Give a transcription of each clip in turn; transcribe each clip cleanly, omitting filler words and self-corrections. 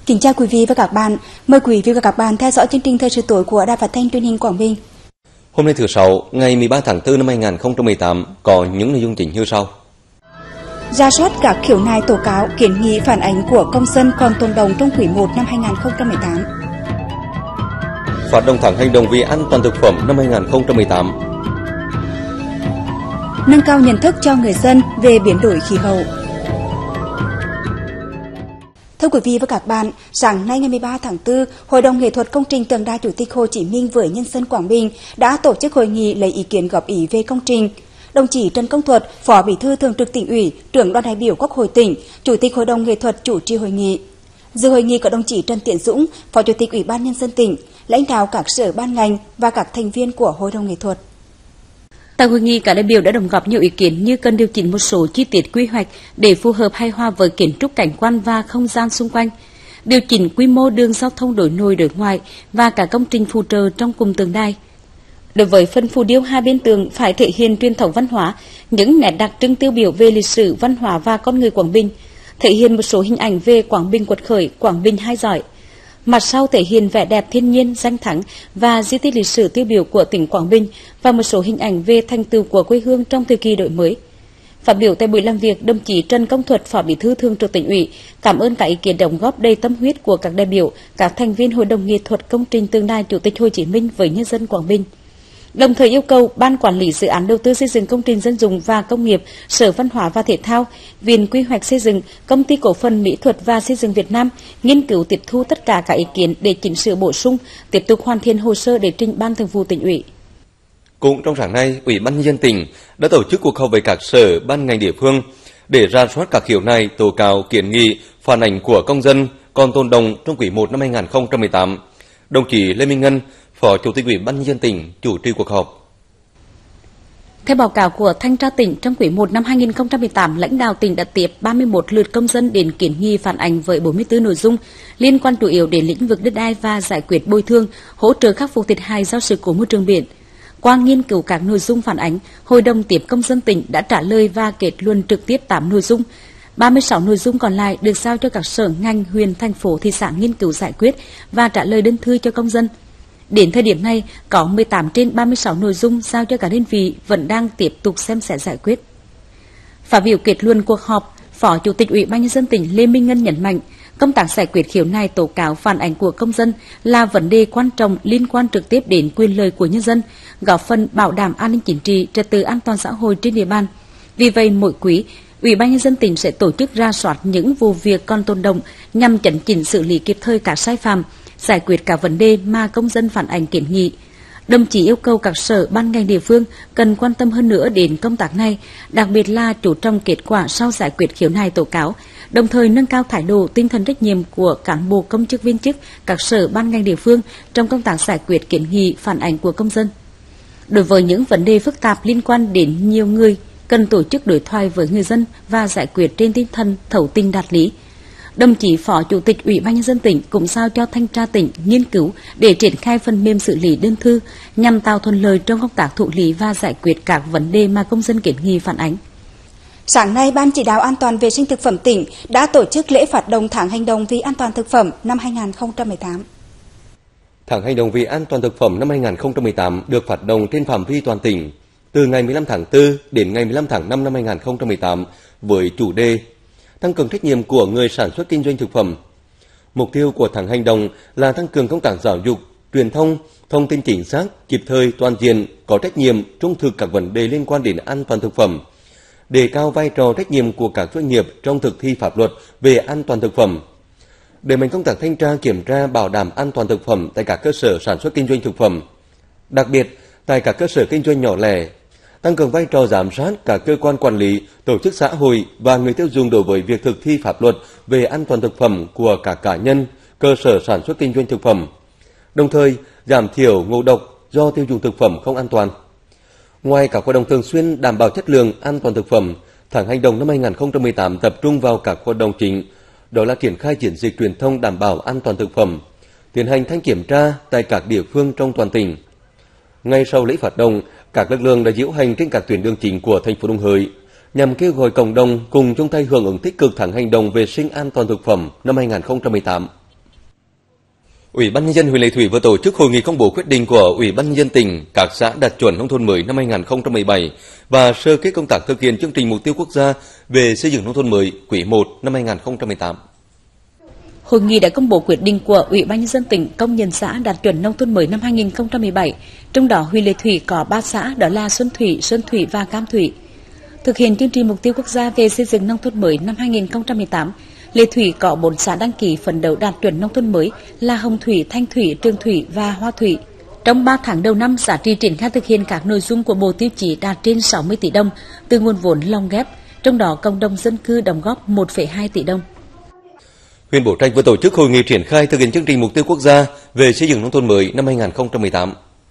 Kính chào quý vị và các bạn. Mời quý vị và các bạn theo dõi chương trình Thời sự tối của Đài Phát thanh Truyền hình Quảng Bình. Hôm nay thứ Sáu, ngày 13 tháng 4 năm 2018 có những nội dung chính như sau. Rà soát các khiếu nại tố cáo, kiến nghị phản ánh của công dân còn tồn đọng trong quý 1 năm 2018. Phát động tháng hành động vì an toàn thực phẩm năm 2018. Nâng cao nhận thức cho người dân về biến đổi khí hậu. Thưa quý vị và các bạn, sáng nay ngày 13 tháng 4, Hội đồng Nghệ thuật Công trình Tượng đài Chủ tịch Hồ Chí Minh với nhân dân Quảng Bình đã tổ chức hội nghị lấy ý kiến góp ý về công trình. Đồng chí Trần Công Thuật, Phó Bí thư Thường trực Tỉnh ủy, Trưởng đoàn đại biểu Quốc hội tỉnh, Chủ tịch Hội đồng Nghệ thuật chủ trì hội nghị. Dự hội nghị có đồng chí Trần Tiến Dũng, Phó Chủ tịch Ủy ban Nhân dân tỉnh, lãnh đạo các sở ban ngành và các thành viên của Hội đồng Nghệ thuật. Tại hội nghị, các đại biểu đã đóng góp nhiều ý kiến như cần điều chỉnh một số chi tiết quy hoạch để phù hợp hài hòa với kiến trúc cảnh quan và không gian xung quanh, điều chỉnh quy mô đường giao thông đối nội đối ngoại và các công trình phụ trợ trong cùng tượng đài. Đối với phần phù điêu hai bên tường phải thể hiện truyền thống văn hóa, những nét đặc trưng tiêu biểu về lịch sử, văn hóa và con người Quảng Bình, thể hiện một số hình ảnh về Quảng Bình quật khởi, Quảng Bình hai giỏi. Mặt sau thể hiện vẻ đẹp thiên nhiên, danh thắng và di tích lịch sử tiêu biểu của tỉnh Quảng Bình và một số hình ảnh về thành tựu của quê hương trong thời kỳ đổi mới. Phát biểu tại buổi làm việc, đồng chí Trần Công Thuật, Phó Bí thư Thường trực Tỉnh ủy, cảm ơn các ý kiến đóng góp đầy tâm huyết của các đại biểu, các thành viên Hội đồng Nghệ thuật Công trình Tượng đài Chủ tịch Hồ Chí Minh với nhân dân Quảng Bình. Đồng thời yêu cầu Ban Quản lý Dự án Đầu tư xây dựng công trình dân dụng và công nghiệp, Sở Văn hóa và Thể thao, Viện Quy hoạch xây dựng, Công ty Cổ phần Mỹ thuật và Xây dựng Việt Nam nghiên cứu tiếp thu tất cả các ý kiến để chỉnh sửa bổ sung, tiếp tục hoàn thiện hồ sơ để trình Ban Thường vụ Tỉnh ủy. Cũng trong sáng nay, Ủy ban Nhân dân tỉnh đã tổ chức cuộc họp với các sở ban ngành địa phương để rà soát các khiếu nại tố cáo, kiến nghị, phản ánh của công dân còn tồn đọng trong quý 1 năm 2018. Đồng chí Lê Minh Ngân, Phó Chủ tịch Ủy ban Nhân dân tỉnh chủ trì cuộc họp. Theo báo cáo của Thanh tra tỉnh, trong quý 1 năm 2018, lãnh đạo tỉnh đã tiếp 31 lượt công dân đến kiến nghị phản ánh với 44 nội dung liên quan chủ yếu đến lĩnh vực đất đai và giải quyết bồi thường, hỗ trợ khắc phục thiệt hại do sự cố môi trường biển. Qua nghiên cứu các nội dung phản ánh, Hội đồng tiếp công dân tỉnh đã trả lời và kết luận trực tiếp 8 nội dung. 36 nội dung còn lại được giao cho các sở ngành, huyện, thành phố, thị xã nghiên cứu giải quyết và trả lời đơn thư cho công dân. Đến thời điểm này, có 18 trên 36 nội dung giao cho các đơn vị vẫn đang tiếp tục xem xét giải quyết. Phát biểu kết luận cuộc họp, Phó Chủ tịch Ủy ban Nhân dân tỉnh Lê Minh Ngân nhấn mạnh, công tác giải quyết khiếu nại tố cáo phản ánh của công dân là vấn đề quan trọng liên quan trực tiếp đến quyền lợi của nhân dân, góp phần bảo đảm an ninh chính trị, trật tự an toàn xã hội trên địa bàn. Vì vậy, mỗi quý, Ủy ban Nhân dân tỉnh sẽ tổ chức rà soát những vụ việc còn tồn đọng nhằm chấn chỉnh xử lý kịp thời các sai phạm, giải quyết các vấn đề mà công dân phản ánh kiến nghị. Đồng chí yêu cầu các sở ban ngành địa phương cần quan tâm hơn nữa đến công tác này, đặc biệt là chú trọng kết quả sau giải quyết khiếu nại tố cáo, đồng thời nâng cao thái độ, tinh thần trách nhiệm của cán bộ công chức viên chức các sở ban ngành địa phương trong công tác giải quyết kiến nghị phản ánh của công dân. Đối với những vấn đề phức tạp liên quan đến nhiều người, cần tổ chức đối thoại với người dân và giải quyết trên tinh thần thấu tình đạt lý. Đồng chí Phó Chủ tịch Ủy ban Nhân dân tỉnh cũng giao cho Thanh tra tỉnh nghiên cứu để triển khai phần mềm xử lý đơn thư nhằm tạo thuận lợi trong công tác thụ lý và giải quyết các vấn đề mà công dân kiến nghị phản ánh. Sáng nay, Ban Chỉ đạo An toàn vệ sinh thực phẩm tỉnh đã tổ chức lễ phát động tháng hành động vì an toàn thực phẩm năm 2018. Tháng hành động vì an toàn thực phẩm năm 2018 được phát động trên phạm vi toàn tỉnh từ ngày 15 tháng 4 đến ngày 15 tháng 5 năm 2018 với chủ đề tăng cường trách nhiệm của người sản xuất kinh doanh thực phẩm. Mục tiêu của tháng hành động là tăng cường công tác giáo dục, truyền thông, thông tin chính xác, kịp thời, toàn diện, có trách nhiệm, trung thực các vấn đề liên quan đến an toàn thực phẩm, đề cao vai trò trách nhiệm của các doanh nghiệp trong thực thi pháp luật về an toàn thực phẩm, đẩy mạnh công tác thanh tra kiểm tra bảo đảm an toàn thực phẩm tại các cơ sở sản xuất kinh doanh thực phẩm, đặc biệt tại các cơ sở kinh doanh nhỏ lẻ, tăng cường vai trò giám sát các cơ quan quản lý, tổ chức xã hội và người tiêu dùng đối với việc thực thi pháp luật về an toàn thực phẩm của các cá nhân, cơ sở sản xuất kinh doanh thực phẩm, đồng thời giảm thiểu ngộ độc do tiêu dùng thực phẩm không an toàn. Ngoài các hoạt động thường xuyên đảm bảo chất lượng an toàn thực phẩm, tháng hành động năm 2018 tập trung vào các hoạt động chính, đó là triển khai chiến dịch truyền thông đảm bảo an toàn thực phẩm, tiến hành thanh kiểm tra tại các địa phương trong toàn tỉnh. Ngay sau lễ phát động, các lực lượng đã diễu hành trên các tuyến đường chính của thành phố Đồng Hới nhằm kêu gọi cộng đồng cùng chung tay hưởng ứng tích cực tháng hành động vệ sinh an toàn thực phẩm năm 2018. Ủy ban nhân dân huyện Lệ Thủy vừa tổ chức hội nghị công bố quyết định của Ủy ban nhân dân tỉnh các xã đạt chuẩn nông thôn mới năm 2017 và sơ kết công tác thực hiện chương trình mục tiêu quốc gia về xây dựng nông thôn mới quý 1 năm 2018. Hội nghị đã công bố quyết định của Ủy ban nhân dân tỉnh công nhận xã đạt chuẩn nông thôn mới năm 2017, trong đó huyện Lệ Thủy có 3 xã đó là Xuân Thủy, Sơn Thủy và Cam Thủy. Thực hiện chương trình mục tiêu quốc gia về xây dựng nông thôn mới năm 2018, Lệ Thủy có 4 xã đăng ký phấn đấu đạt chuẩn nông thôn mới là Hồng Thủy, Thanh Thủy, Trường Thủy và Hoa Thủy. Trong 3 tháng đầu năm, giá trị triển khai thực hiện các nội dung của Bộ Tiêu chí đạt trên 60 tỷ đồng từ nguồn vốn lồng ghép, trong đó cộng đồng dân cư đóng góp 1,2 tỷ đồng. Huyện Bố Trạch vừa tổ chức hội nghị triển khai thực hiện chương trình mục tiêu quốc gia về xây dựng nông thôn mới năm 2018.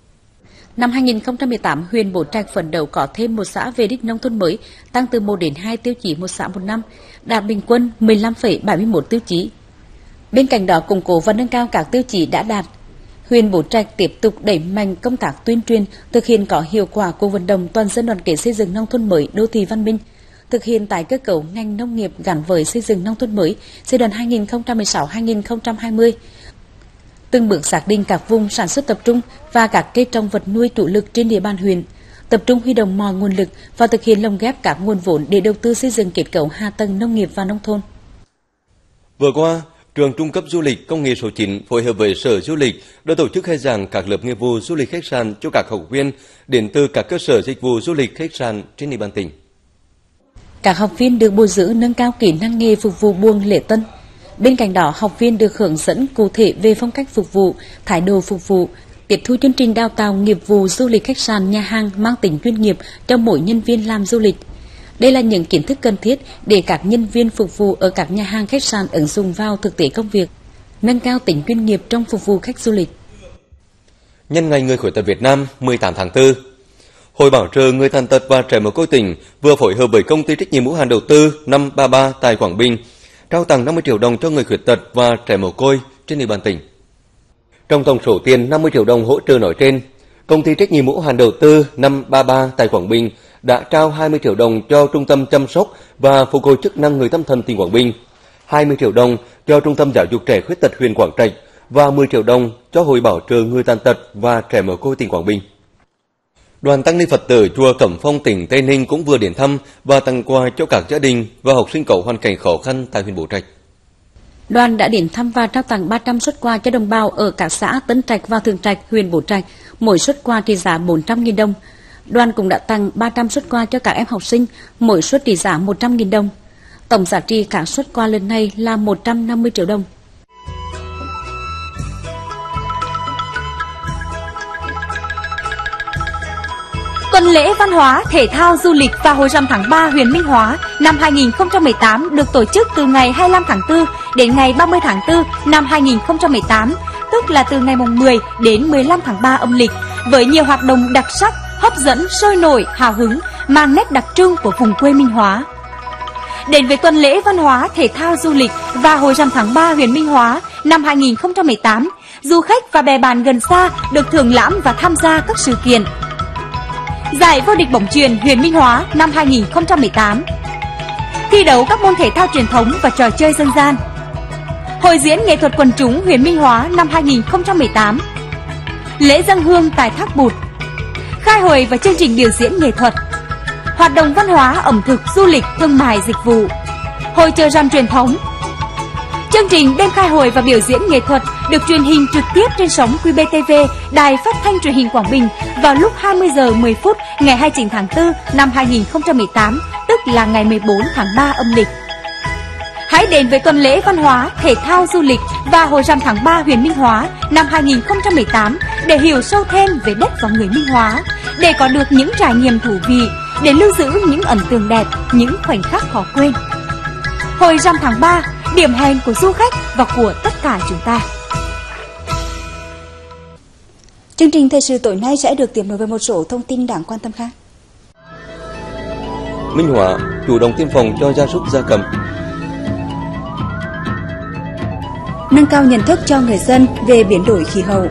Năm 2018, huyện Bố Trạch phấn đấu có thêm một xã về đích nông thôn mới, tăng từ 1 đến 2 tiêu chí một xã một năm, đạt bình quân 15,71 tiêu chí. Bên cạnh đó, củng cố và nâng cao các tiêu chí đã đạt. Huyện Bố Trạch tiếp tục đẩy mạnh công tác tuyên truyền, thực hiện có hiệu quả cuộc vận động toàn dân đoàn kết xây dựng nông thôn mới, đô thị văn minh, thực hiện tái cơ cấu ngành nông nghiệp gắn với xây dựng nông thôn mới giai đoạn 2016-2020. Từng bước xác định các vùng sản xuất tập trung và các cây trồng vật nuôi chủ lực trên địa bàn huyện, tập trung huy động mọi nguồn lực và thực hiện lồng ghép các nguồn vốn để đầu tư xây dựng kết cấu hạ tầng nông nghiệp và nông thôn. Vừa qua, Trường Trung cấp Du lịch Công nghệ số 9 phối hợp với Sở Du lịch đã tổ chức khai giảng các lớp nghiệp vụ du lịch khách sạn cho các học viên đến từ các cơ sở dịch vụ du lịch khách sạn trên địa bàn tỉnh. Các học viên được bồi dưỡng nâng cao kỹ năng nghề phục vụ buôn lễ tân. Bên cạnh đó, học viên được hướng dẫn cụ thể về phong cách phục vụ, thái độ phục vụ, tiếp thu chương trình đào tạo nghiệp vụ du lịch khách sạn nhà hàng mang tính chuyên nghiệp cho mỗi nhân viên làm du lịch. Đây là những kiến thức cần thiết để các nhân viên phục vụ ở các nhà hàng khách sạn ứng dụng vào thực tế công việc, nâng cao tính chuyên nghiệp trong phục vụ khách du lịch. Nhân ngày Người khuyết tật Việt Nam 18 tháng 4, Hội bảo trợ người tàn tật và trẻ mồ côi tỉnh vừa phối hợp với công ty trách nhiệm hữu hạn đầu tư 533 tại Quảng Bình trao tặng 50 triệu đồng cho người khuyết tật và trẻ mồ côi trên địa bàn tỉnh. Trong tổng số tiền 50 triệu đồng hỗ trợ nói trên, công ty trách nhiệm hữu hạn đầu tư 533 tại Quảng Bình đã trao 20 triệu đồng cho Trung tâm chăm sóc và phục hồi chức năng người tâm thần tỉnh Quảng Bình, 20 triệu đồng cho Trung tâm giáo dục trẻ khuyết tật huyện Quảng Trạch và 10 triệu đồng cho Hội bảo trợ người tàn tật và trẻ mồ côi tỉnh Quảng Bình. Đoàn tăng ni Phật tử chùa Cẩm Phong tỉnh Tây Ninh cũng vừa đến thăm và tặng quà cho các gia đình và học sinh có hoàn cảnh khó khăn tại huyện Bố Trạch. Đoàn đã đến thăm và trao tặng 300 suất quà cho đồng bào ở các xã Tân Trạch và Thượng Trạch, huyện Bố Trạch, mỗi suất quà trị giá 400.000 đồng. Đoàn cũng đã tặng 300 suất quà cho các em học sinh, mỗi suất trị giá 100.000 đồng. Tổng giá trị các suất quà lần này là 150 triệu đồng. Tuần lễ văn hóa, thể thao, du lịch và hội rằm tháng 3 huyện Minh Hóa năm 2018 được tổ chức từ ngày 25 tháng 4 đến ngày 30 tháng 4 năm 2018, tức là từ ngày 10 đến 15 tháng 3 âm lịch, với nhiều hoạt động đặc sắc, hấp dẫn, sôi nổi, hào hứng, mang nét đặc trưng của vùng quê Minh Hóa. Đến với tuần lễ văn hóa, thể thao, du lịch và hội rằm tháng 3 huyện Minh Hóa năm 2018, du khách và bè bạn gần xa được thưởng lãm và tham gia các sự kiện. Giải vô địch bóng chuyền huyện Minh Hóa năm 2018, thi đấu các môn thể thao truyền thống và trò chơi dân gian, hội diễn nghệ thuật quần chúng huyện Minh Hóa năm 2018, lễ dâng hương tại Thác Bụt, khai hội và chương trình biểu diễn nghệ thuật, hoạt động văn hóa, ẩm thực, du lịch, thương mại, dịch vụ, hội chợ rằm truyền thống. Chương trình đêm khai hội và biểu diễn nghệ thuật được truyền hình trực tiếp trên sóng QBTV, Đài Phát thanh Truyền hình Quảng Bình vào lúc 20 giờ 10 phút ngày 29 tháng 4 năm 2018, tức là ngày 14 tháng 3 âm lịch. Hãy đến với tuần lễ văn hóa, thể thao, du lịch và hội rằm tháng 3 huyện Minh Hóa năm 2018 để hiểu sâu thêm về đất và người Minh Hóa, để có được những trải nghiệm thú vị, để lưu giữ những ấn tượng đẹp, những khoảnh khắc khó quên. Hội rằm tháng 3, điểm hẹn của du khách và của tất cả chúng ta. Chương trình thời sự tối nay sẽ được tiếp nối với một số thông tin đáng quan tâm khác. Minh Hóa chủ động tiêm phòng cho gia súc gia cầm. Nâng cao nhận thức cho người dân về biến đổi khí hậu.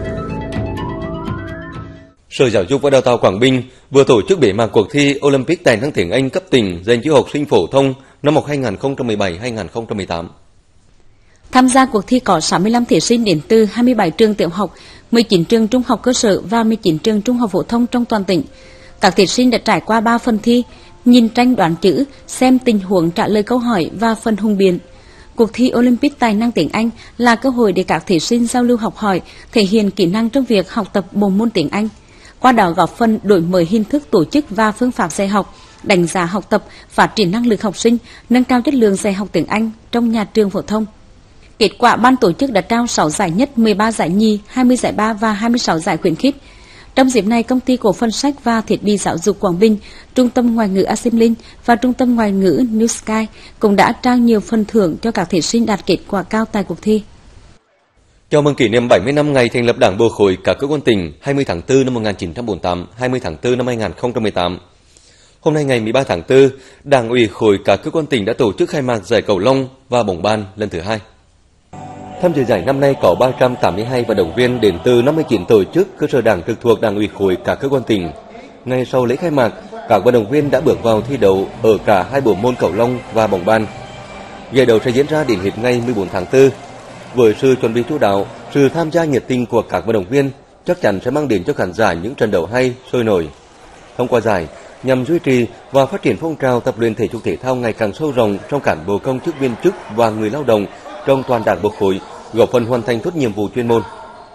Sở Giáo dục và Đào tạo Quảng Bình vừa tổ chức bế mạc cuộc thi Olympic tài năng tiếng Anh cấp tỉnh dành cho học sinh phổ thông năm học 2017-2018. Tham gia cuộc thi có 65 thí sinh đến từ 27 trường tiểu học, 19 trường trung học cơ sở và 19 trường trung học phổ thông trong toàn tỉnh. Các thí sinh đã trải qua 3 phần thi: nhìn tranh đoán chữ, xem tình huống trả lời câu hỏi và phần hùng biện. Cuộc thi Olympic tài năng tiếng Anh là cơ hội để các thí sinh giao lưu học hỏi, thể hiện kỹ năng trong việc học tập bộ môn tiếng Anh. Qua đó góp phần đổi mới hình thức tổ chức và phương pháp dạy học, đánh giá học tập, phát triển năng lực học sinh, nâng cao chất lượng dạy học tiếng Anh trong nhà trường phổ thông. Kết quả, ban tổ chức đã trao 6 giải nhất, 13 giải nhì, 20 giải ba và 26 giải khuyến khích. Trong dịp này, Công ty Cổ phần Sách và Thiết bị Giáo dục Quảng Bình, Trung tâm Ngoại ngữ Assembling và Trung tâm Ngoại ngữ New Sky cũng đã trao nhiều phần thưởng cho các thí sinh đạt kết quả cao tại cuộc thi. Chào mừng kỷ niệm 70 năm ngày thành lập Đảng bộ khối các cơ quan tỉnh 20 tháng 4 năm 1948, 20 tháng 4 năm 2018. Hôm nay ngày 13 tháng 4, Đảng ủy khối các cơ quan tỉnh đã tổ chức khai mạc giải cầu lông và bóng bàn lần thứ 2. Tham dự giải năm nay có 382 vận động viên đến từ 59 tổ chức cơ sở đảng trực thuộc Đảng ủy khối các cơ quan tỉnh. Ngay sau lễ khai mạc, các vận động viên đã bước vào thi đấu ở cả hai bộ môn cầu lông và bóng bàn. Giải đấu sẽ diễn ra đến hết ngày 14 tháng 4. Với sự chuẩn bị chu đáo, sự tham gia nhiệt tình của các vận động viên chắc chắn sẽ mang đến cho khán giả những trận đấu hay, sôi nổi. Thông qua giải, nhằm duy trì và phát triển phong trào tập luyện thể dục thể thao ngày càng sâu rộng trong cán bộ công chức viên chức và người lao động trong toàn đảng bộ khối, góp phần hoàn thành tốt nhiệm vụ chuyên môn.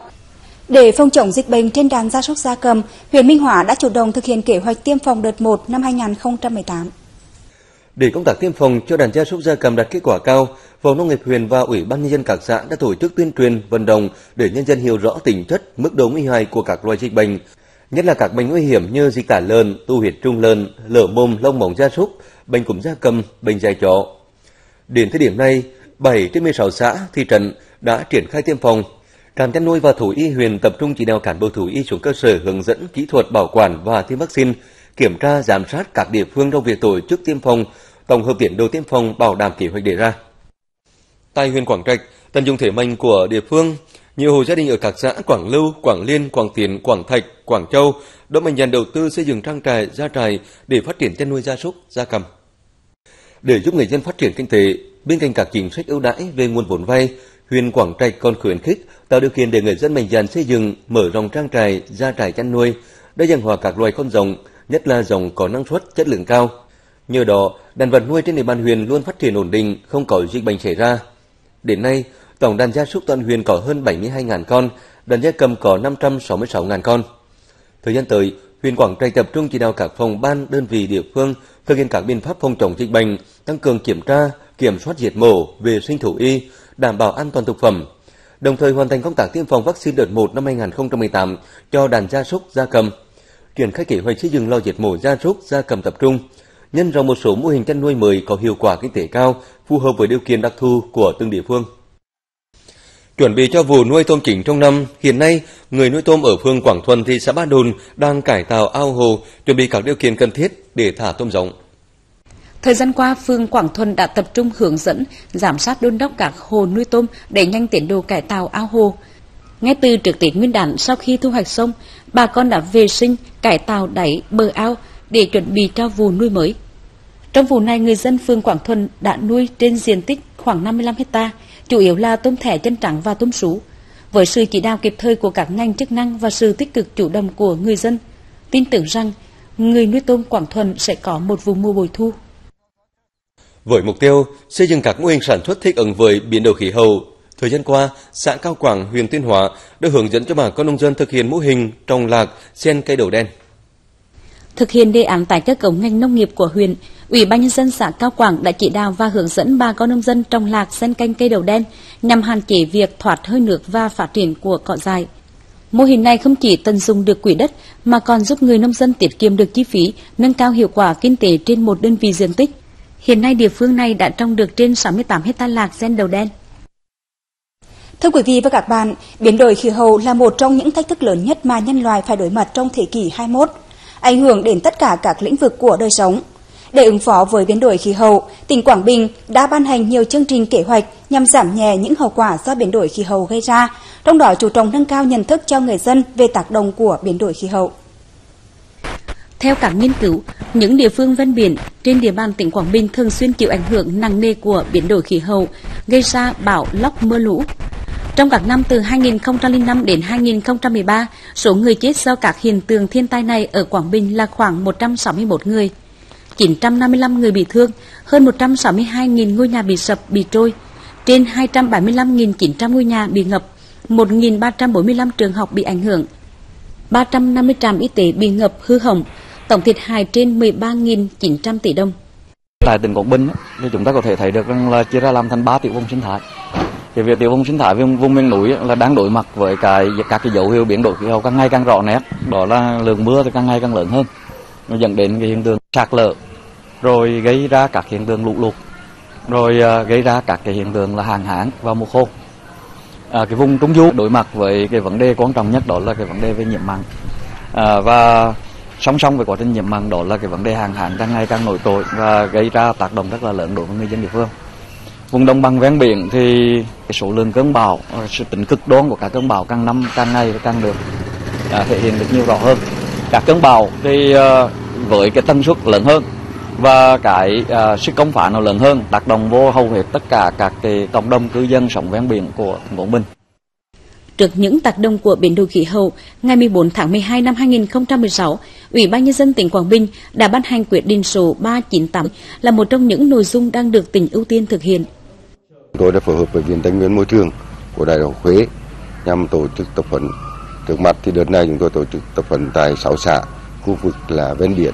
Để phòng chống dịch bệnh trên đàn gia súc gia cầm, huyện Minh Hóa đã chủ động thực hiện kế hoạch tiêm phòng đợt 1 năm 2018. Để công tác tiêm phòng cho đàn gia súc gia cầm đạt kết quả cao, Phòng Nông nghiệp huyện và Ủy ban nhân dân các xã đã tổ chức tuyên truyền vận động để nhân dân hiểu rõ tính chất, mức độ nguy hại của các loại dịch bệnh, nhất là các bệnh nguy hiểm như dịch tả lợn, tu huyết trùng lợn, lở mồm long móng gia súc, bệnh cúm gia cầm, bệnh dại chó. Đến thời điểm này, 7 trên 16 xã, thị trấn đã triển khai tiêm phòng. Trạm chăn nuôi và thú y huyện tập trung chỉ đạo cán bộ thú y xuống cơ sở hướng dẫn kỹ thuật bảo quản và tiêm vaccine, kiểm tra giám sát các địa phương trong việc tổ chức tiêm phòng, tổng hợp tiến độ tiêm phòng bảo đảm kế hoạch đề ra. Tại huyện Quảng Trạch, tận dụng thế mạnh của địa phương, nhiều hộ gia đình ở các xã Quảng Lưu, Quảng Liên, Quảng Tiến, Quảng Thạch, Quảng Châu đã mạnh dạn đầu tư xây dựng trang trại, gia trại để phát triển chăn nuôi gia súc, gia cầm. Để giúp người dân phát triển kinh tế, bên cạnh các chính sách ưu đãi về nguồn vốn vay, huyện Quảng Trạch còn khuyến khích tạo điều kiện để người dân mạnh dạn xây dựng, mở rộng trang trại, gia trại chăn nuôi, đa dạng hóa các loài con rồng, nhất là rồng có năng suất, chất lượng cao. Nhờ đó, đàn vật nuôi trên địa bàn huyện luôn phát triển ổn định, không có dịch bệnh xảy ra. Đến nay, tổng đàn gia súc toàn huyện có hơn 72.000 con, đàn gia cầm có 566.000 con. Thời gian tới, huyện Quảng Trạch tập trung chỉ đạo các phòng ban, đơn vị địa phương thực hiện các biện pháp phòng chống dịch bệnh, tăng cường kiểm tra, kiểm soát diệt mổ, vệ sinh thú y, đảm bảo an toàn thực phẩm, đồng thời hoàn thành công tác tiêm phòng vaccine đợt 1 năm 2018 cho đàn gia súc, gia cầm, triển khai kế hoạch xây dựng lò diệt mổ gia súc, gia cầm tập trung, nhân rộng một số mô hình chăn nuôi mới có hiệu quả kinh tế cao, phù hợp với điều kiện đặc thù của từng địa phương. Chuẩn bị cho vụ nuôi tôm chính trong năm, hiện nay, người nuôi tôm ở phường Quảng Thuần, thị xã Ba Đồn đang cải tạo ao hồ, chuẩn bị các điều kiện cần thiết để thả tôm giống. Thời gian qua, phường Quảng Thuần đã tập trung hướng dẫn, giám sát đôn đốc các hồ nuôi tôm để nhanh tiến độ cải tạo ao hồ. Ngay từ trước Tết Nguyên đán, sau khi thu hoạch xong, bà con đã vệ sinh, cải tạo đáy bờ ao để chuẩn bị cho vụ nuôi mới. Trong vụ này, người dân phường Quảng Thuần đã nuôi trên diện tích khoảng 55 hectare, chủ yếu là tôm thẻ chân trắng và tôm sú. Với sự chỉ đạo kịp thời của các ngành chức năng và sự tích cực chủ động của người dân, tin tưởng rằng người nuôi tôm Quảng Thuần sẽ có một vụ mùa bội thu. Với mục tiêu xây dựng các mô hình sản xuất thích ứng với biến đổi khí hậu, thời gian qua, xã Cao Quảng, huyện Tuyên Hóa đã hướng dẫn cho bà con nông dân thực hiện mô hình trồng lạc, xen cây đậu đen. Thực hiện đề án tái cơ cấu ngành nông nghiệp của huyện, Ủy ban nhân dân xã Cao Quảng đã chỉ đạo và hướng dẫn bà con nông dân trồng lạc xen canh cây đậu đen nhằm hạn chế việc thoát hơi nước và phát triển của cỏ dại. Mô hình này không chỉ tận dụng được quỹ đất mà còn giúp người nông dân tiết kiệm được chi phí, nâng cao hiệu quả kinh tế trên một đơn vị diện tích. Hiện nay địa phương này đã trồng được trên 68 hectare lạc xen đậu đen. Thưa quý vị và các bạn, biến đổi khí hậu là một trong những thách thức lớn nhất mà nhân loại phải đối mặt trong thế kỷ 21, ảnh hưởng đến tất cả các lĩnh vực của đời sống. Để ứng phó với biến đổi khí hậu, tỉnh Quảng Bình đã ban hành nhiều chương trình kế hoạch nhằm giảm nhẹ những hậu quả do biến đổi khí hậu gây ra, trong đó chú trọng nâng cao nhận thức cho người dân về tác động của biến đổi khí hậu. Theo các nghiên cứu, những địa phương ven biển trên địa bàn tỉnh Quảng Bình thường xuyên chịu ảnh hưởng nặng nề của biến đổi khí hậu, gây ra bão, lốc, mưa lũ. Trong các năm từ 2005 đến 2013, số người chết do các hiện tượng thiên tai này ở Quảng Bình là khoảng 161 người. 955 người bị thương, hơn 162.000 ngôi nhà bị sập, bị trôi, trên 275.900 ngôi nhà bị ngập, 1.345 trường học bị ảnh hưởng, 350 trạm y tế bị ngập hư hỏng, tổng thiệt hại trên 13.900 tỷ đồng. Tại tỉnh Quảng Bình thì chúng ta có thể thấy được rằng là chia ra làm thành 3 tiểu vùng sinh thái. Cái việc tiểu vùng sinh thái vùng miền núi là đang đối mặt với các cái dấu hiệu biến đổi khí hậu càng ngày càng rõ nét, đó là lượng mưa thì càng ngày càng lớn hơn, nó dẫn đến cái hiện tượng sạt lở, rồi gây ra các hiện tượng lũ lụt, rồi gây ra các cái hiện tượng là hạn hán vào mùa khô. Cái vùng Trung Du đối mặt với cái vấn đề quan trọng nhất, đó là cái vấn đề về nhiễm mặn, và song song với quá trình nhiễm mặn đó là cái vấn đề hạn hán càng ngày càng nổi trội và gây ra tác động rất là lớn đối với người dân địa phương. Vùng đồng bằng ven biển thì cái số lượng cơn bão, sự tính cực đoan của các cơn bão càng năm càng ngày càng được thể hiện được nhiều rõ hơn. Các cơn bão thì với cái tần suất lớn hơn và cái sức công phá nó lớn hơn, tác động vô hầu hết tất cả các cái cộng đồng cư dân sống ven biển của Quảng Bình. Trước những tác động của biến đổi khí hậu, ngày 14 tháng 12 năm 2016, Ủy ban Nhân dân tỉnh Quảng Bình đã ban hành quyết định số 398 là một trong những nội dung đang được tỉnh ưu tiên thực hiện. Tôi đã phối hợp với Viện Tài nguyên Môi trường của Đại học Huế nhằm tổ chức tập huấn. Trước mắt thì đợt này chúng tôi tổ chức tập huấn tại 6 xã khu vực là ven biển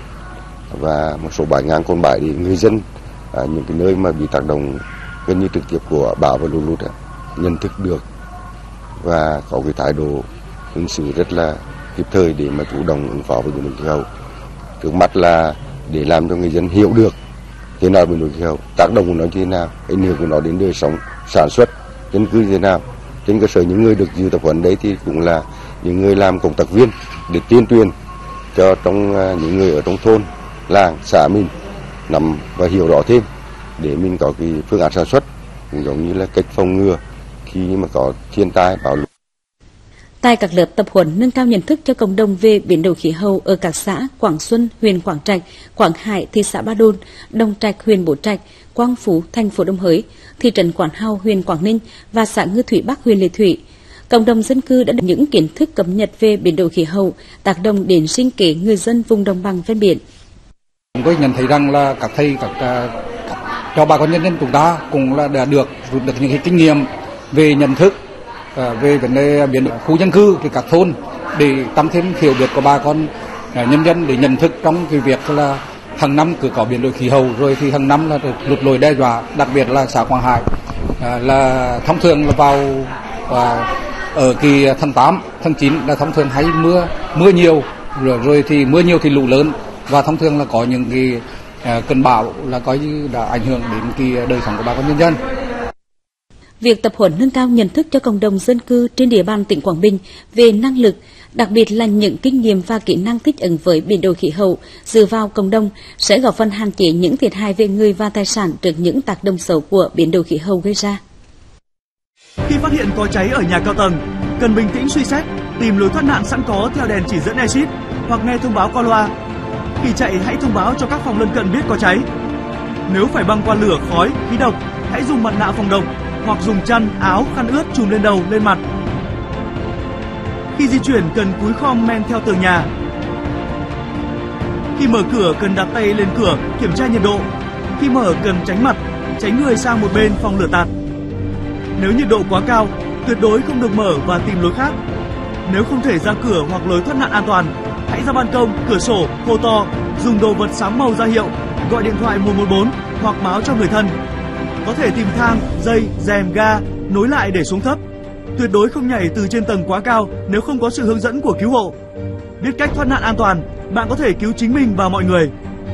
và một số bãi ngang cồn bãi để người dân những cái nơi mà bị tác động gần như trực tiếp của bão và lũ lụt nhận thức được và có cái thái độ ứng xử rất là kịp thời để mà chủ động ứng phó với biến đổi khí hậu. Trước mắt là để làm cho người dân hiểu được thế nào biến đổi khí hậu, tác động của nó như thế nào, ảnh hưởng của nó đến đời sống, sản xuất, dân cư như thế nào. Trên cơ sở những người được dự tập huấn đấy thì cũng là những người làm công tác viên để tuyên truyền cho những người ở trong thôn, làng, xã mình nắm và hiểu rõ thêm để mình có cái phương án sản xuất, cũng giống như là cách phòng ngừa khi mà có thiên tai bão lụt. Tại các lớp tập huấn nâng cao nhận thức cho cộng đồng về biến đổi khí hậu ở các xã Quảng Xuân, huyện Quảng Trạch, Quảng Hải, thị xã Ba Đôn, Đồng Trạch, huyện Bố Trạch, Quang Phú, thành phố Đông Hới, thị trấn Quảng Hào, huyện Quảng Ninh và xã Ngư Thủy Bắc, huyện Lệ Thủy, cộng đồng dân cư đã được những kiến thức cập nhật về biến đổi khí hậu, tác động đến sinh kế người dân vùng đồng bằng ven biển. Chúng tôi nhận thấy rằng là các thầy, cho bà con nhân dân chúng ta cũng là đã được những cái kinh nghiệm về nhận thức về vấn đề biến đổi khu dân cư thì các thôn để tăng thêm hiểu biết của bà con nhân dân để nhận thức trong cái việc là hàng năm cứ có biến đổi khí hậu rồi thì hàng năm là lụt lội đe dọa, đặc biệt là xã Quảng Hải là thông thường là vào ở kỳ tháng 8, tháng 9 là thông thường hay mưa nhiều rồi thì mưa nhiều thì lũ lớn và thông thường là có những cái cơn bão là coi như đã ảnh hưởng đến cái đời sống của bà con nhân dân. Việc tập huấn nâng cao nhận thức cho cộng đồng dân cư trên địa bàn tỉnh Quảng Bình về năng lực, đặc biệt là những kinh nghiệm và kỹ năng thích ứng với biến đổi khí hậu dựa vào cộng đồng sẽ góp phần hạn chế những thiệt hại về người và tài sản trước những tác động xấu của biến đổi khí hậu gây ra. Khi phát hiện có cháy ở nhà cao tầng, cần bình tĩnh suy xét, tìm lối thoát nạn sẵn có theo đèn chỉ dẫn exit hoặc nghe thông báo qua loa. Khi chạy hãy thông báo cho các phòng lân cận biết có cháy. Nếu phải băng qua lửa, khói, khí độc, hãy dùng mặt nạ phòng độc hoặc dùng chăn, áo, khăn ướt trùm lên đầu, lên mặt. Khi di chuyển cần cúi khom men theo tường nhà. Khi mở cửa cần đặt tay lên cửa kiểm tra nhiệt độ. Khi mở cần tránh mặt, tránh người sang một bên phòng lửa tạt. Nếu nhiệt độ quá cao, tuyệt đối không được mở và tìm lối khác. Nếu không thể ra cửa hoặc lối thoát nạn an toàn, hãy ra ban công, cửa sổ, hô to, dùng đồ vật sáng màu ra hiệu, gọi điện thoại 114 hoặc báo cho người thân. Có thể tìm thang, dây, rèm, ga, nối lại để xuống thấp. Tuyệt đối không nhảy từ trên tầng quá cao nếu không có sự hướng dẫn của cứu hộ. Biết cách thoát nạn an toàn, bạn có thể cứu chính mình và mọi người.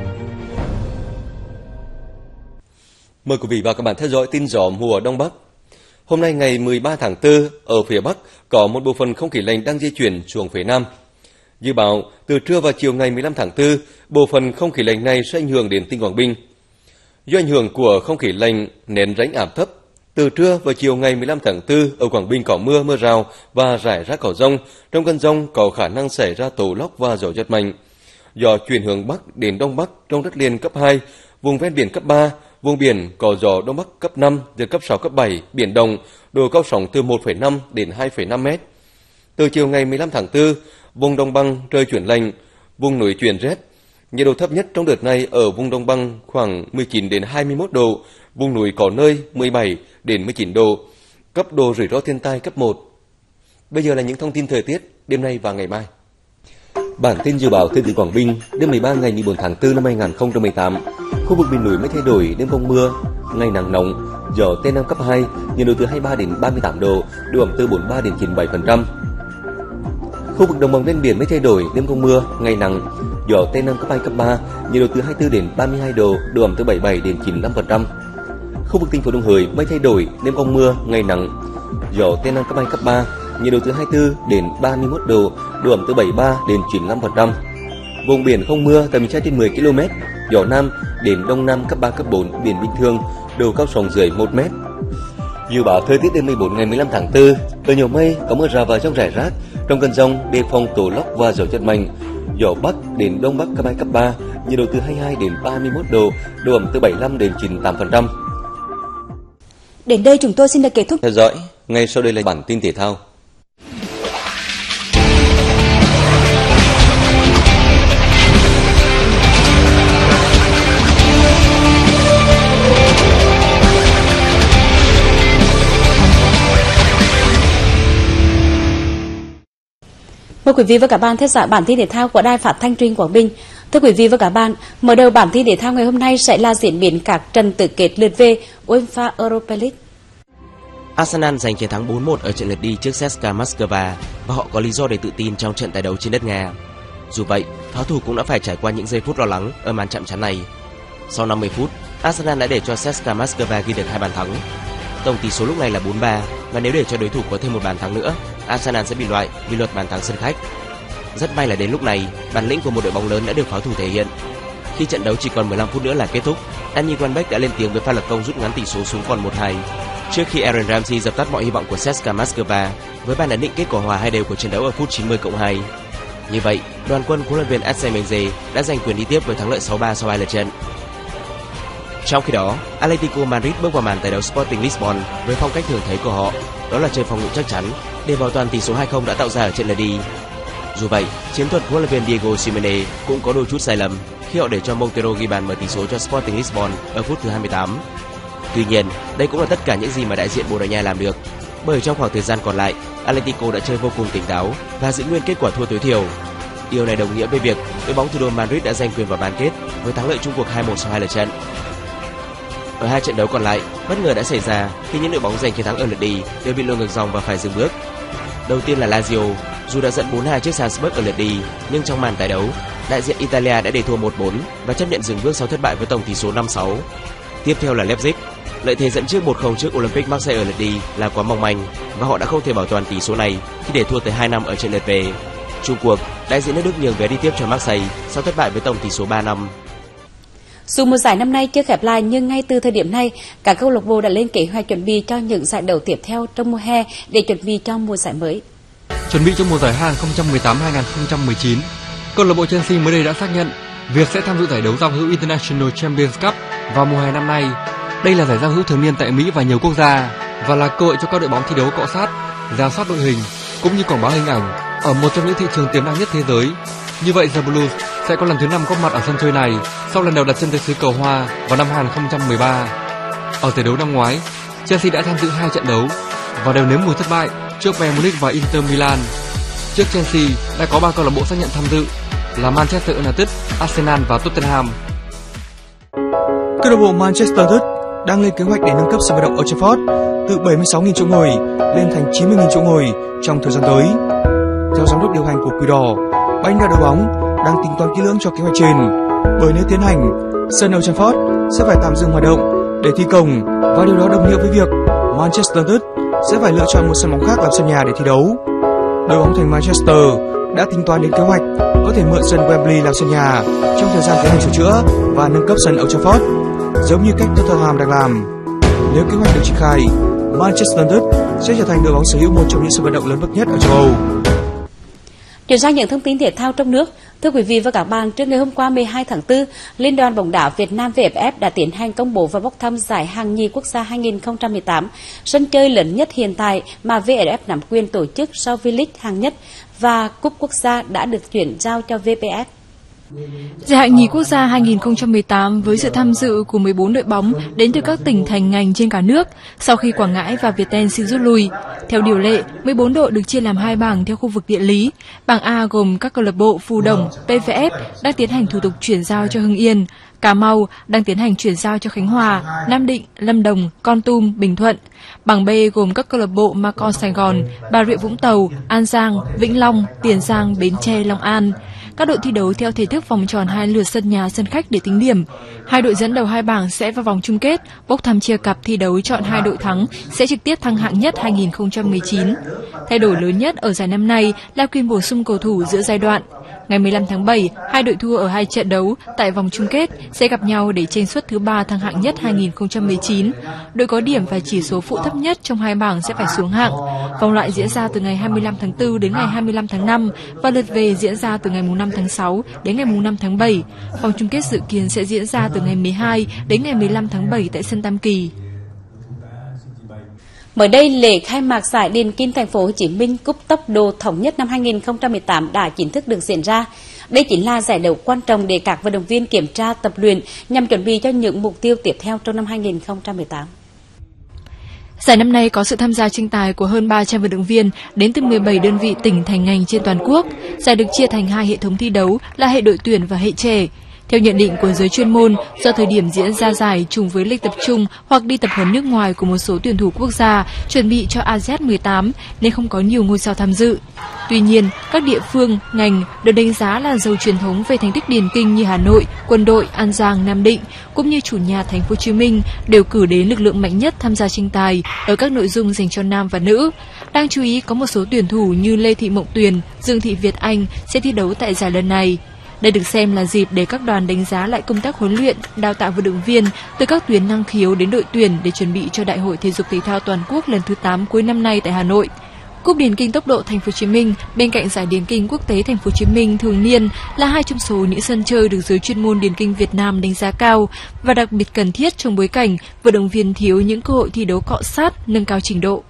Mời quý vị và các bạn theo dõi tin gió mùa Đông Bắc. Hôm nay ngày 13 tháng 4, ở phía Bắc có một bộ phận không khí lạnh đang di chuyển xuống phía Nam. Dự báo từ trưa và chiều ngày 15 tháng 4, bộ phận không khí lạnh này sẽ ảnh hưởng đến tỉnh Quảng Bình. Do ảnh hưởng của không khí lạnh nén rãnh áp thấp, từ trưa và chiều ngày 15 tháng 4 ở Quảng Bình có mưa rào và rải rác có dông. Trong cơn dông có khả năng xảy ra tố lốc và gió giật mạnh. gió chuyển hướng Bắc đến Đông Bắc trong đất liền cấp 2, vùng ven biển cấp 3, vùng biển có gió Đông Bắc cấp 5, giật cấp 6, cấp 7, biển động, độ cao sóng từ 1,5 đến 2,5 mét. Từ chiều ngày 15 tháng 4, vùng Đồng bằng trời chuyển lạnh, vùng núi chuyển rét. Nhiệt độ thấp nhất trong đợt này ở vùng Đồng bằng khoảng 19 đến 21 độ, vùng núi có nơi 17 đến 19 độ, cấp độ rủi ro thiên tai cấp 1. Bây giờ là những thông tin thời tiết đêm nay và ngày mai. Bản tin dự báo thời tiết Quảng Bình đêm 13 ngày 14 tháng 4 năm 2018. Khu vực miền núi mây thay đổi, đêm không mưa, ngày nắng nóng, gió Tây Nam cấp 2, nhiệt độ từ 23 đến 38 độ, độ ẩm từ 43 đến 97%. Khu vực đồng bằng ven biển mây thay đổi, đêm không mưa, ngày nắng, gió Tây Nam cấp 2, cấp 3, nhiệt độ từ 24 đến 32 độ, độ ẩm từ 77 đến 95%. Khu vực thành phố Đồng Hới mây thay đổi, đêm không mưa, ngày nắng, gió Tây Nam cấp 2, cấp 3, nhiệt độ từ 24 đến 31 độ, độ ẩm từ 73 đến 95%. Vùng biển không mưa, tầm nhìn xa trên 10 km, gió Nam đến Đông Nam cấp 3, cấp 4, biển bình thường, độ cao sóng dưới 1 mét. Dự báo thời tiết đêm 14 ngày 15 tháng 4, trời nhiều mây, có mưa rào và dông rải rác, trong cơn dông đề phòng tố lốc và gió giật mạnh, gió Bắc đến Đông Bắc cấp 2, cấp 3, nhiệt độ từ 22 đến 31 độ, độ ẩm từ 75 đến 98%. Đến đây chúng tôi xin được kết thúc theo dõi. Ngay sau đây là bản tin thể thao. Mời quý vị và các bạn theo dõi bản tin thể thao của Đài Phát thanh Truyền hình Quảng Bình. Thưa quý vị và các bạn, mở đầu bản tin thể thao ngày hôm nay sẽ là diễn biến các trận tứ kết lượt về UEFA Europa League. Arsenal giành chiến thắng 4-1 ở trận lượt đi trước CSKA Moscow và họ có lý do để tự tin trong trận tái đấu trên đất Nga. Dù vậy, pháo thủ cũng đã phải trải qua những giây phút lo lắng ở màn chạm trán này. Sau 50 phút, Arsenal đã để cho CSKA Moscow ghi được 2 bàn thắng. Tổng tỷ số lúc này là 4-3 và nếu để cho đối thủ có thêm một bàn thắng nữa, Arsenal sẽ bị loại vì luật bàn thắng sân khách. Rất may là đến lúc này, bản lĩnh của một đội bóng lớn đã được pháo thủ thể hiện. Khi trận đấu chỉ còn 15 phút nữa là kết thúc, Danny Welbeck đã lên tiếng với pha lập công rút ngắn tỷ số xuống còn 1-2. Trước khi Aaron Ramsey dập tắt mọi hy vọng của CSKA Moscow với bàn ấn định kết quả hòa hai đều của trận đấu ở phút 90+2. Như vậy, đoàn quân huấn luyện viên Arsene Wenger đã giành quyền đi tiếp với thắng lợi 6-3 sau 2 lượt trận. Trong khi đó, Atletico Madrid bước vào màn tái đấu Sporting Lisbon với phong cách thường thấy của họ, đó là chơi phòng ngự chắc chắn để bảo toàn tỷ số 2-0 đã tạo ra ở trận lượt đi. Dù vậy, chiến thuật huấn luyện viên Diego Simeone cũng có đôi chút sai lầm khi họ để cho Montero ghi bàn mở tỷ số cho Sporting Lisbon ở phút thứ 28. Tuy nhiên, đây cũng là tất cả những gì mà đại diện Bồ Đào Nha làm được, bởi trong khoảng thời gian còn lại, Atletico đã chơi vô cùng tỉnh táo và giữ nguyên kết quả thua tối thiểu. Điều này đồng nghĩa với việc đội bóng thủ đô Madrid đã giành quyền vào bán kết với thắng lợi chung cuộc 2-1 sau 2 lượt trận. Ở hai trận đấu còn lại, bất ngờ đã xảy ra khi những đội bóng giành chiến thắng ở lượt đi đều bị lùi ngược dòng và phải dừng bước. Đầu tiên là Lazio, dù đã dẫn 4-2 trước Salzburg ở lượt đi, nhưng trong màn tái đấu, đại diện Italia đã để thua 1-4 và chấp nhận dừng bước sau thất bại với tổng tỷ số 5-6. Tiếp theo là Leipzig, lợi thế dẫn trước 1-0 trước Olympique Marseille ở lượt đi là quá mong manh và họ đã không thể bảo toàn tỷ số này khi để thua tới 2-5 ở trận lượt về. Chung cuộc, đại diện nước Đức nhường vé đi tiếp cho Marseille sau thất bại với tổng tỷ số 3-5. Dù mùa giải năm nay chưa khép lại nhưng ngay từ thời điểm này, các câu lạc bộ đã lên kế hoạch chuẩn bị cho những giải đấu tiếp theo trong mùa hè để chuẩn bị cho mùa giải mới. Chuẩn bị cho mùa giải 2018-2019, câu lạc bộ Chelsea mới đây đã xác nhận việc sẽ tham dự giải đấu giao hữu International Champions Cup vào mùa hè năm nay. Đây là giải giao hữu thường niên tại Mỹ và nhiều quốc gia và là cơ hội cho các đội bóng thi đấu cọ sát, rà soát đội hình cũng như quảng bá hình ảnh ở một trong những thị trường tiềm năng nhất thế giới. Như vậy, The Blues sẽ có lần thứ 5 góp mặt ở sân chơi này sau lần đầu đặt chân tới xứ Cờ Hoa vào năm 2013. Ở giải đấu năm ngoái, Chelsea đã tham dự 2 trận đấu và đều nếm mùi thất bại trước Bayern Munich và Inter Milan. Trước Chelsea đã có 3 câu lạc bộ xác nhận tham dự là Manchester United, Arsenal và Tottenham. Câu lạc bộ Manchester United đang lên kế hoạch để nâng cấp sân vận động Old Trafford từ 76.000 chỗ ngồi lên thành 90.000 chỗ ngồi trong thời gian tới. Theo giám đốc điều hành của Quỷ Đỏ, ban lãnh đạo đội bóng đang tính toán kỹ lưỡng cho kế hoạch trên, bởi nếu tiến hành, sân Old Trafford sẽ phải tạm dừng hoạt động để thi công và điều đó đồng nghĩa với việc Manchester United sẽ phải lựa chọn một sân bóng khác làm sân nhà để thi đấu. Đội bóng thành Manchester đã tính toán đến kế hoạch có thể mượn sân Wembley làm sân nhà trong thời gian tiến hành sửa chữa và nâng cấp sân Old Trafford, giống như cách Tottenham đang làm. Nếu kế hoạch được triển khai, Manchester United sẽ trở thành đội bóng sở hữu một trong những sân vận động lớn bậc nhất ở châu Âu. Chuyển sang những thông tin thể thao trong nước, Thưa quý vị và các bạn, trước ngày hôm qua 12 tháng 4, Liên đoàn bóng đá Việt Nam VFF đã tiến hành công bố và bốc thăm giải hạng nhì quốc gia 2018, sân chơi lớn nhất hiện tại mà VFF nắm quyền tổ chức sau V-League hạng nhất và cúp quốc gia đã được chuyển giao cho VPF. Giải hạng nhì quốc gia 2018 với sự tham dự của 14 đội bóng đến từ các tỉnh thành ngành trên cả nước sau khi Quảng Ngãi và Viettel xin rút lui. Theo điều lệ, 14 đội được chia làm 2 bảng theo khu vực địa lý. Bảng A gồm các câu lạc bộ Phù Đồng, PVF đang tiến hành thủ tục chuyển giao cho Hưng Yên, Cà Mau đang tiến hành chuyển giao cho Khánh Hòa, Nam Định, Lâm Đồng, Kon Tum, Bình Thuận. Bảng B gồm các câu lạc bộ Macon Sài Gòn, Bà Rịa Vũng Tàu, An Giang, Vĩnh Long, Tiền Giang, Bến Tre, Long An. Các đội thi đấu theo thể thức vòng tròn 2 lượt sân nhà sân khách để tính điểm. 2 đội dẫn đầu 2 bảng sẽ vào vòng chung kết, bốc thăm chia cặp thi đấu chọn 2 đội thắng sẽ trực tiếp thăng hạng nhất 2019. Thay đổi lớn nhất ở giải năm nay là quyền bổ sung cầu thủ giữa giai đoạn. Ngày 15 tháng 7, 2 đội thua ở 2 trận đấu tại vòng chung kết sẽ gặp nhau để tranh suất thứ 3 thăng hạng nhất 2019. Đội có điểm và chỉ số phụ thấp nhất trong 2 bảng sẽ phải xuống hạng. Vòng loại diễn ra từ ngày 25 tháng 4 đến ngày 25 tháng 5 và lượt về diễn ra từ ngày 5 tháng 6 đến ngày 5 tháng 7. Vòng chung kết dự kiến sẽ diễn ra từ ngày 12 đến ngày 15 tháng 7 tại sân Tam Kỳ. Mới đây, lễ khai mạc giải điền kinh Thành phố Hồ Chí Minh Cúp Tốc độ Thống nhất năm 2018 đã chính thức được diễn ra. Đây chính là giải đấu quan trọng để các vận động viên kiểm tra tập luyện nhằm chuẩn bị cho những mục tiêu tiếp theo trong năm 2018. Giải năm nay có sự tham gia tranh tài của hơn 300 vận động viên đến từ 17 đơn vị tỉnh thành ngành trên toàn quốc. Giải được chia thành 2 hệ thống thi đấu là hệ đội tuyển và hệ trẻ. Theo nhận định của giới chuyên môn, do thời điểm diễn ra giải trùng với lịch tập trung hoặc đi tập huấn nước ngoài của một số tuyển thủ quốc gia chuẩn bị cho ASEAN 18 nên không có nhiều ngôi sao tham dự. Tuy nhiên, các địa phương, ngành được đánh giá là giàu truyền thống về thành tích điền kinh như Hà Nội, Quân đội, An Giang, Nam Định cũng như chủ nhà Thành phố Hồ Chí Minh đều cử đến lực lượng mạnh nhất tham gia tranh tài ở các nội dung dành cho nam và nữ. Đáng chú ý có một số tuyển thủ như Lê Thị Mộng Tuyền, Dương Thị Việt Anh sẽ thi đấu tại giải lần này. Đây được xem là dịp để các đoàn đánh giá lại công tác huấn luyện, đào tạo vận động viên từ các tuyến năng khiếu đến đội tuyển để chuẩn bị cho Đại hội Thể dục Thể thao Toàn quốc lần thứ 8 cuối năm nay tại Hà Nội. Cúp điền kinh tốc độ Thành phố Hồ Chí Minh bên cạnh giải điền kinh quốc tế Thành phố Hồ Chí Minh thường niên là 2 trong số những sân chơi được giới chuyên môn điền kinh Việt Nam đánh giá cao và đặc biệt cần thiết trong bối cảnh vận động viên thiếu những cơ hội thi đấu cọ sát, nâng cao trình độ.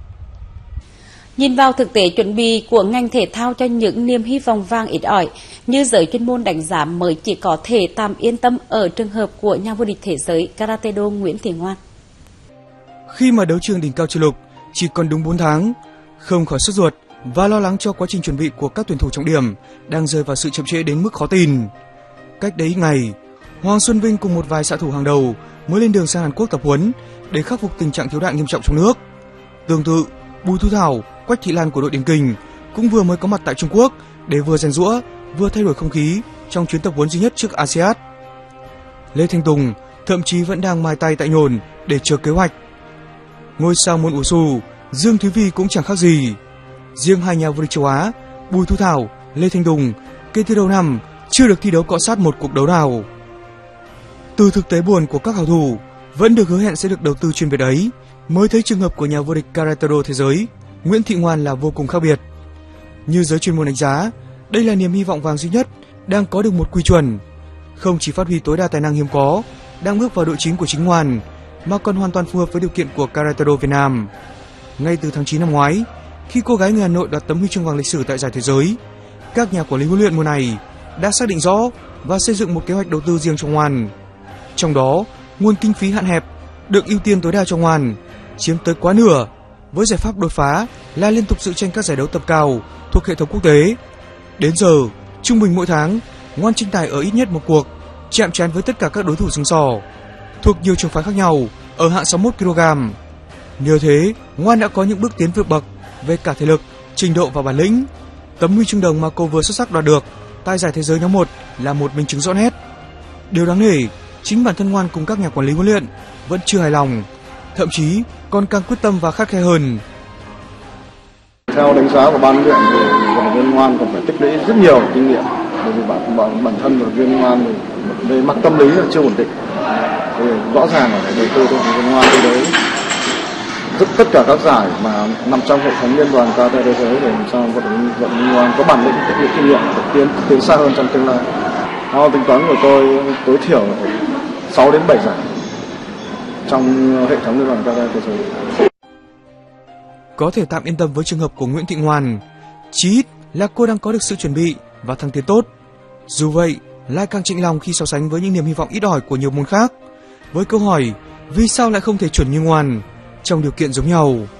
Nhìn vào thực tế chuẩn bị của ngành thể thao cho những niềm hy vọng vàng ít ỏi, như giới chuyên môn đánh giá mới chỉ có thể tạm yên tâm ở trường hợp của nhà vô địch thế giới Karate-do Nguyễn Thị Ngoan. Khi mà đấu trường đỉnh cao châu lục chỉ còn đúng 4 tháng, không khỏi sốt ruột và lo lắng cho quá trình chuẩn bị của các tuyển thủ trọng điểm đang rơi vào sự chậm trễ đến mức khó tin. Cách đấy ngày, Hoàng Xuân Vinh cùng một vài xạ thủ hàng đầu mới lên đường sang Hàn Quốc tập huấn để khắc phục tình trạng thiếu đạn nghiêm trọng trong nước. Tương tự, Bùi Thu Thảo, Quách Thị Lan của đội điền kinh cũng vừa mới có mặt tại Trung Quốc để vừa rèn giũa, vừa thay đổi không khí trong chuyến tập huấn duy nhất trước ASEAN. Lê Thanh Tùng thậm chí vẫn đang mài tay tại nhồn để chờ kế hoạch. Ngôi sao môn wushu Dương Thúy Vi cũng chẳng khác gì. Riêng hai nhà vô địch châu Á Bùi Thu Thảo, Lê Thanh Tùng kể từ đầu năm chưa được thi đấu cọ sát một cuộc đấu nào. Từ thực tế buồn của các hảo thủ vẫn được hứa hẹn sẽ được đầu tư chuyên biệt ấy, mới thấy trường hợp của nhà vô địch Karate-do thế giới Nguyễn Thị Ngoan là vô cùng khác biệt. Như giới chuyên môn đánh giá, đây là niềm hy vọng vàng duy nhất đang có được một quy chuẩn, không chỉ phát huy tối đa tài năng hiếm có đang bước vào đội chính của chính Ngoan, mà còn hoàn toàn phù hợp với điều kiện của Karate-do Việt Nam. Ngay từ tháng 9 năm ngoái, khi cô gái người Hà Nội đoạt tấm huy chương vàng lịch sử tại giải thế giới, các nhà quản lý huấn luyện mùa này đã xác định rõ và xây dựng một kế hoạch đầu tư riêng cho Ngoan. Trong đó, nguồn kinh phí hạn hẹp được ưu tiên tối đa cho Ngoan, chiếm tới quá nửa, với giải pháp đột phá là liên tục dự tranh các giải đấu tầm cao thuộc hệ thống quốc tế. Đến giờ, trung bình mỗi tháng, Ngoan tranh tài ở ít nhất một cuộc, chạm trán với tất cả các đối thủ xứng sò thuộc nhiều trường phái khác nhau ở hạng 61 kg. Nhờ thế, Ngoan đã có những bước tiến vượt bậc về cả thể lực, trình độ và bản lĩnh. Tấm huy chương đồng mà cô vừa xuất sắc đoạt được tại giải thế giới nhóm 1 là một minh chứng rõ nét. Điều đáng nể, chính bản thân Ngoan cùng các nhà quản lý huấn luyện vẫn chưa hài lòng, thậm chí còn càng quyết tâm và khắt khe hơn. Theo đánh giá của ban huấn luyện thì vận động viên Ngoan còn phải tích lũy rất nhiều kinh nghiệm, bởi vì bản thân vận động viên Ngoan về mặt tâm lý là chưa ổn định. Thì rõ ràng là phải đầu tư cho vận động viên Ngoan đi đấy tất cả các giải mà nằm trong hệ thống liên đoàn karate thế giới để làm sao vận động viên Ngoan có bản lĩnh, có nhiều kinh nghiệm để tiến xa hơn trong tương lai. Theo tính toán của tôi tối thiểu 6 đến 7 giải trong hệ thống liên đoàn karate thế giới. Có thể tạm yên tâm với trường hợp của Nguyễn Thị Ngoan, chí ít là cô đang có được sự chuẩn bị và thăng tiến tốt. Dù vậy, lại càng chạnh lòng khi so sánh với những niềm hy vọng ít ỏi của nhiều môn khác. Với câu hỏi vì sao lại không thể chuẩn như Ngoan trong điều kiện giống nhau.